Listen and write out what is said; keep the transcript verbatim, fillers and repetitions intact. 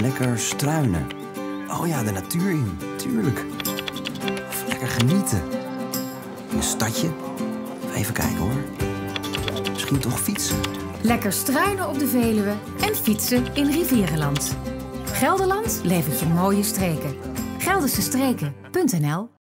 lekker struinen. Oh ja, de natuur in, tuurlijk. Of lekker genieten. In een stadje. Even kijken hoor. Misschien toch fietsen. Lekker struinen op de Veluwe en fietsen in Rivierenland. Gelderland levert je mooie streken. Gelderse streken punt n l